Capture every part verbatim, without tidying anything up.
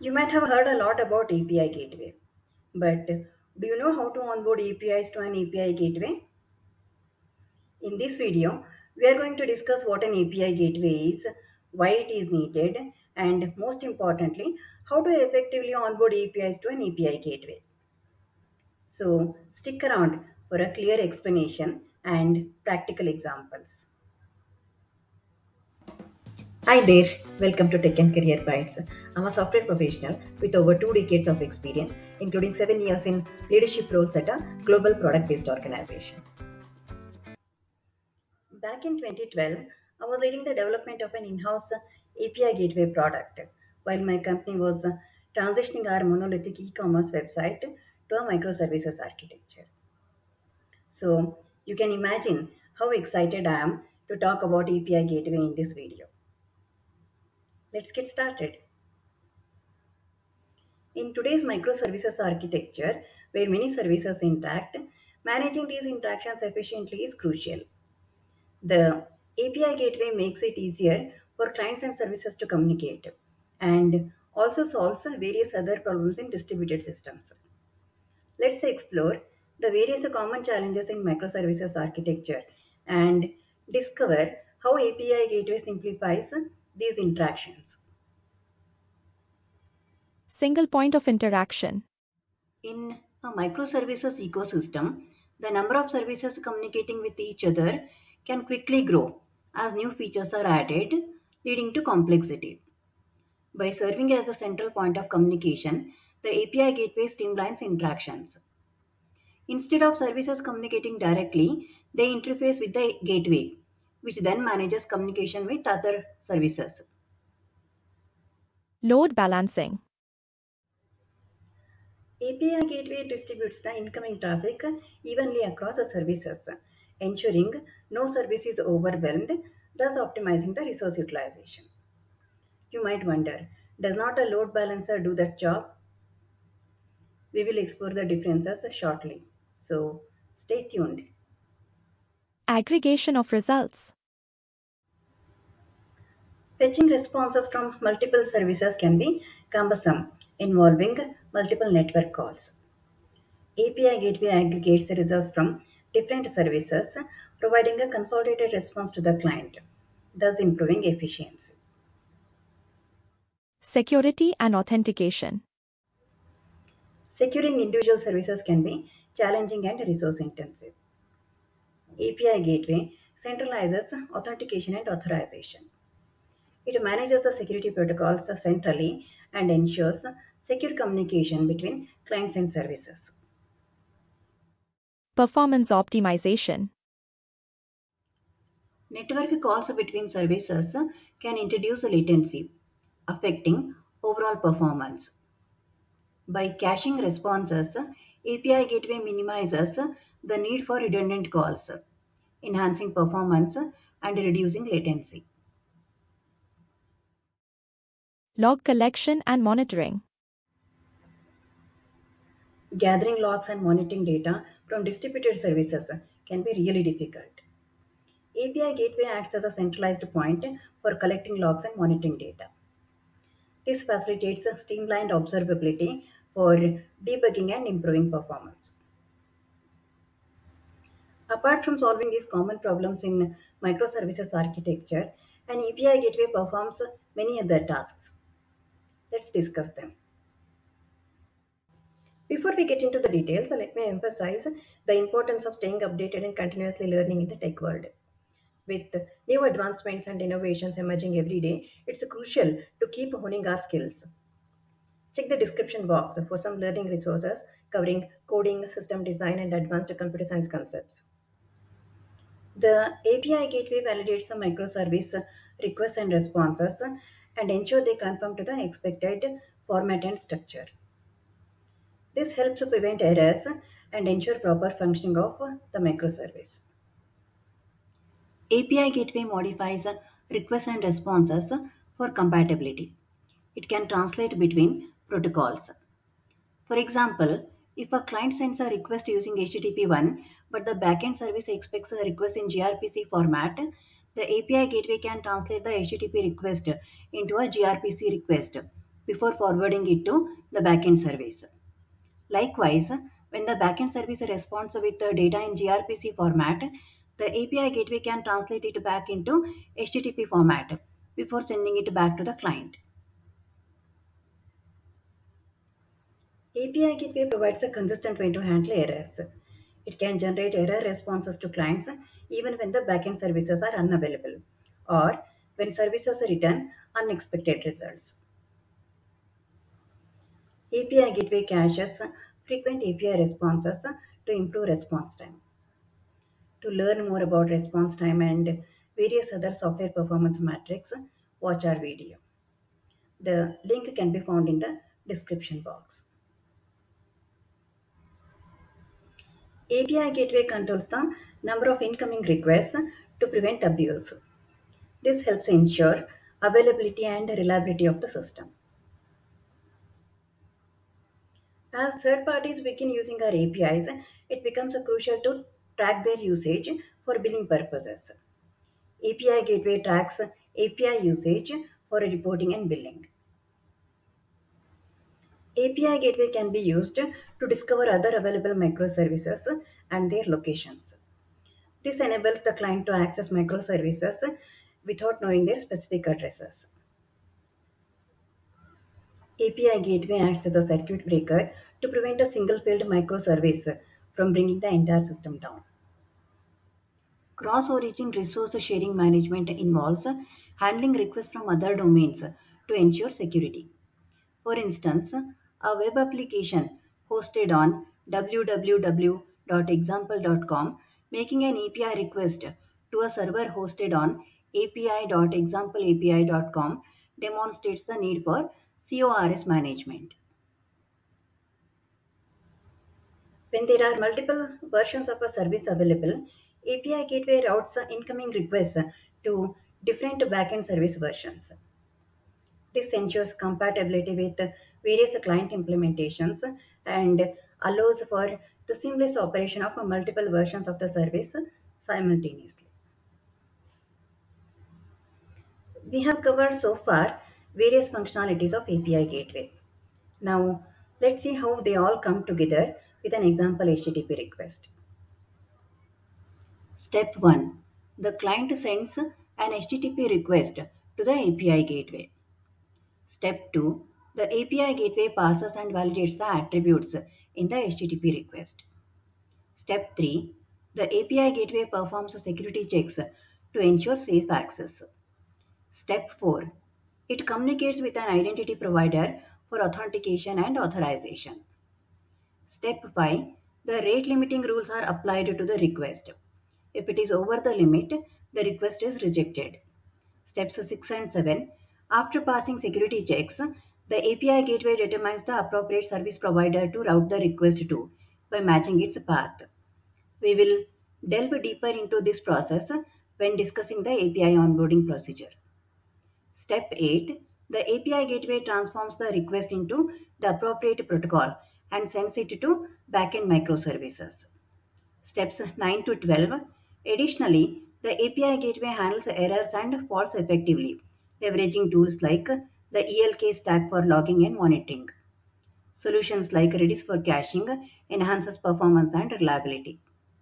You might have heard a lot about A P I Gateway, but do you know how to onboard A P Is to an A P I Gateway? In this video, we are going to discuss what an A P I Gateway is, why it is needed, and most importantly, how to effectively onboard A P Is to an A P I Gateway. So, stick around for a clear explanation and practical examples. Hi there, welcome to Tech and Career Bytes. I'm a software professional with over two decades of experience, including seven years in leadership roles at a global product based organization. Back in twenty twelve, I was leading the development of an in house A P I gateway product while my company was transitioning our monolithic e commerce website to a microservices architecture. So, you can imagine how excited I am to talk about A P I gateway in this video. Let's get started. In today's microservices architecture, where many services interact, managing these interactions efficiently is crucial. The A P I gateway makes it easier for clients and services to communicate and also solves various other problems in distributed systems. Let's explore the various common challenges in microservices architecture and discover how A P I gateway simplifies these interactions. Single point of interaction. In a microservices ecosystem, the number of services communicating with each other can quickly grow as new features are added, leading to complexity. By serving as the central point of communication, the A P I gateway streamlines interactions. Instead of services communicating directly, they interface with the gateway, which then manages communication with other services. Load balancing. A P I gateway distributes the incoming traffic evenly across the services, ensuring no service is overwhelmed, thus optimizing the resource utilization. You might wonder, does not a load balancer do that job? We will explore the differences shortly. So stay tuned. Aggregation of results. Fetching responses from multiple services can be cumbersome, involving multiple network calls. A P I gateway aggregates the results from different services, providing a consolidated response to the client, thus improving efficiency. Security and authentication. Securing individual services can be challenging and resource intensive. A P I gateway centralizes authentication and authorization. It manages the security protocols centrally and ensures secure communication between clients and services. Performance optimization. Network calls between services can introduce latency, affecting overall performance. By caching responses, A P I gateway minimizes the need for redundant calls, enhancing performance and reducing latency. Log collection and monitoring. Gathering logs and monitoring data from distributed services can be really difficult. A P I gateway acts as a centralized point for collecting logs and monitoring data. This facilitates a streamlined observability for debugging and improving performance. Apart from solving these common problems in microservices architecture, an A P I gateway performs many other tasks. Let's discuss them. Before we get into the details, let me emphasize the importance of staying updated and continuously learning in the tech world. With new advancements and innovations emerging every day, it's crucial to keep honing our skills. Check the description box for some learning resources covering coding, system design, and advanced computer science concepts. The A P I gateway validates the microservice requests and responses and ensure they conform to the expected format and structure. This helps prevent errors and ensure proper functioning of the microservice. A P I gateway modifies requests and responses for compatibility. It can translate between protocols. For example, if a client sends a request using H T T P one, but the backend service expects a request in gRPC format, the A P I gateway can translate the H T T P request into a gRPC request, before forwarding it to the backend service. Likewise, when the backend service responds with the data in gRPC format, the A P I gateway can translate it back into H T T P format before sending it back to the client. A P I gateway provides a consistent way to handle errors. It can generate error responses to clients even when the backend services are unavailable or when services return unexpected results. A P I gateway caches frequent A P I responses to improve response time. To learn more about response time and various other software performance metrics, watch our video. The link can be found in the description box. A P I gateway controls the number of incoming requests to prevent abuse. This helps ensure availability and reliability of the system. As third parties begin using our A P Is, it becomes crucial to track their usage for billing purposes. A P I gateway tracks A P I usage for reporting and billing. A P I gateway can be used to discover other available microservices and their locations. This enables the client to access microservices without knowing their specific addresses. A P I gateway acts as a circuit breaker to prevent a single failed microservice from bringing the entire system down. Cross-origin resource sharing management involves handling requests from other domains to ensure security. For instance, a web application hosted on w w w dot example dot com making an A P I request to a server hosted on a p i dot example a p i dot com demonstrates the need for CORS management. When there are multiple versions of a service available, A P I gateway routes incoming requests to different backend service versions. This ensures compatibility with various client implementations and allows for the seamless operation of multiple versions of the service simultaneously. We have covered so far various functionalities of A P I gateway. Now, let's see how they all come together with an example H T T P request. Step one. The client sends an H T T P request to the A P I gateway. Step two. The A P I gateway parses and validates the attributes in the H T T P request. Step three. The A P I gateway performs security checks to ensure safe access. Step four. It communicates with an identity provider for authentication and authorization. Step five. The rate limiting rules are applied to the request. If it is over the limit, the request is rejected. Steps six and seven. After passing security checks, the A P I gateway determines the appropriate service provider to route the request to by matching its path. We will delve deeper into this process when discussing the A P I onboarding procedure. Step eight. The A P I gateway transforms the request into the appropriate protocol and sends it to backend microservices. Steps nine to twelve. Additionally, the A P I gateway handles errors and faults effectively, leveraging tools like the E L K stack for logging and monitoring. Solutions like Redis for caching enhances performance and reliability.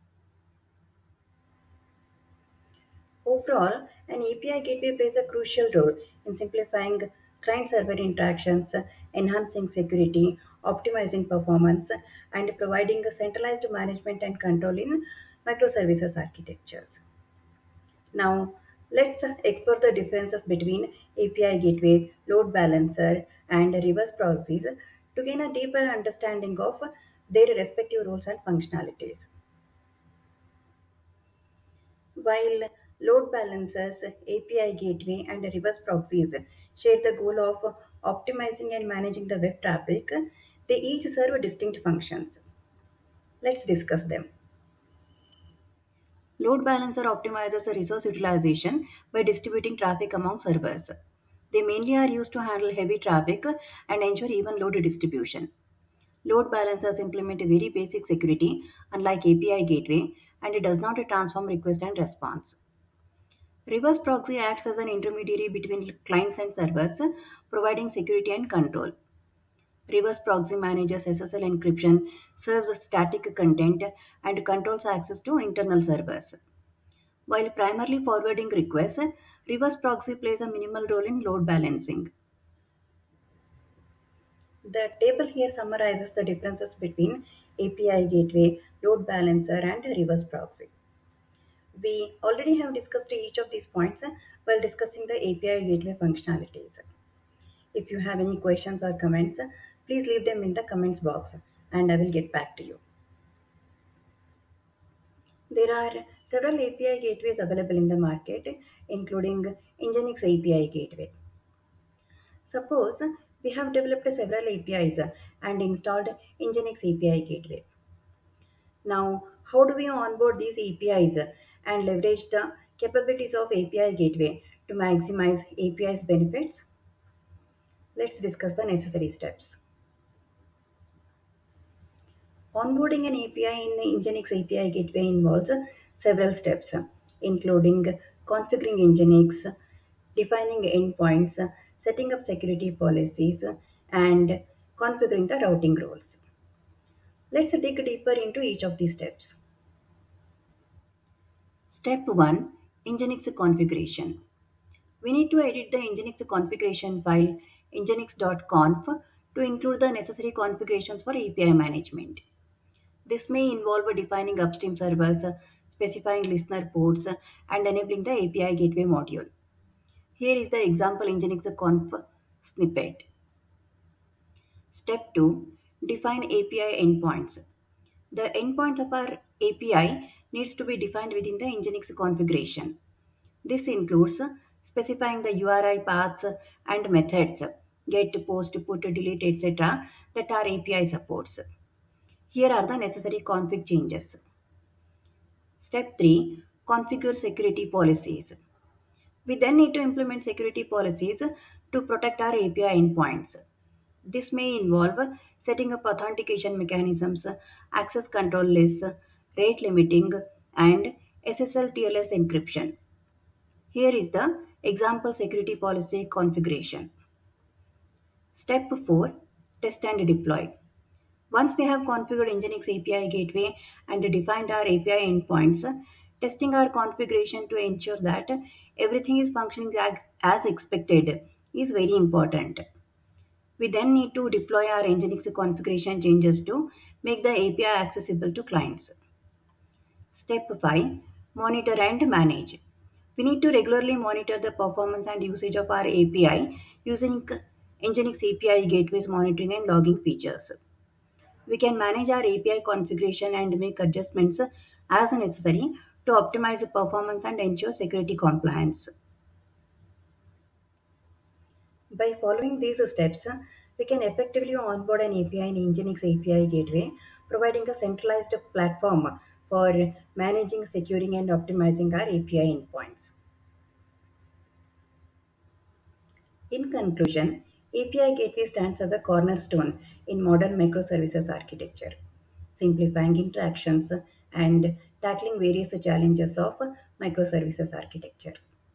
Overall, an A P I gateway plays a crucial role in simplifying client-server interactions, enhancing security, optimizing performance, and providing a centralized management and control in microservices architectures. Now, let's explore the differences between A P I gateway, load balancer, and reverse proxies to gain a deeper understanding of their respective roles and functionalities. While load balancers, A P I gateway, and reverse proxies share the goal of optimizing and managing the web traffic, they each serve distinct functions. Let's discuss them. Load balancer optimizes the resource utilization by distributing traffic among servers. They mainly are used to handle heavy traffic and ensure even load distribution. Load balancers implement a very basic security, unlike A P I gateway, and it does not transform request and response. Reverse proxy acts as an intermediary between clients and servers, providing security and control. Reverse proxy manages S S L encryption, serves static content, and controls access to internal servers. While primarily forwarding requests, reverse proxy plays a minimal role in load balancing. The table here summarizes the differences between A P I gateway, load balancer, and reverse proxy. We already have discussed each of these points while discussing the A P I gateway functionalities. If you have any questions or comments, please leave them in the comments box and I will get back to you. There are several A P I gateways available in the market, including NGINX A P I Gateway. Suppose we have developed several A P Is and installed NGINX A P I Gateway. Now, how do we onboard these A P Is and leverage the capabilities of A P I Gateway to maximize A P I's benefits? Let's discuss the necessary steps. Onboarding an A P I in the NGINX A P I Gateway involves several steps, including configuring NGINX, defining endpoints, setting up security policies, and configuring the routing rules. Let's dig deeper into each of these steps. Step one, NGINX configuration. We need to edit the NGINX configuration file nginx.conf to include the necessary configurations for A P I management. This may involve defining upstream servers, specifying listener ports, and enabling the A P I gateway module. Here is the example NGINX conf snippet. Step two, define A P I endpoints. The endpoints of our A P I needs to be defined within the NGINX configuration. This includes specifying the U R I paths and methods, get, post, put, delete, et cetera that our A P I supports. Here are the necessary config changes. Step three, configure security policies. We then need to implement security policies to protect our A P I endpoints. This may involve setting up authentication mechanisms, access control lists, rate limiting, and S S L T L S encryption. Here is the example security policy configuration. Step four, test and deploy. Once we have configured NGINX A P I gateway and defined our A P I endpoints, testing our configuration to ensure that everything is functioning as expected is very important. We then need to deploy our NGINX configuration changes to make the A P I accessible to clients. Step five, monitor and manage. We need to regularly monitor the performance and usage of our A P I using NGINX A P I Gateway's monitoring and logging features. We can manage our A P I configuration and make adjustments as necessary to optimize the performance and ensure security compliance. By following these steps, we can effectively onboard an A P I in NGINX A P I Gateway, providing a centralized platform for managing, securing, and optimizing our A P I endpoints. In conclusion, A P I Gateway stands as a cornerstone in modern microservices architecture, simplifying interactions and tackling various challenges of microservices architecture.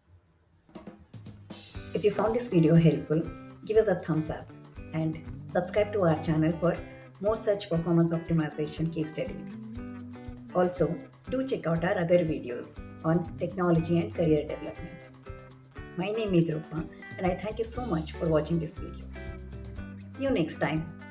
If you found this video helpful, give us a thumbs up and subscribe to our channel for more such performance optimization case studies. Also, do check out our other videos on technology and career development. My name is Rupa and I thank you so much for watching this video. See you next time.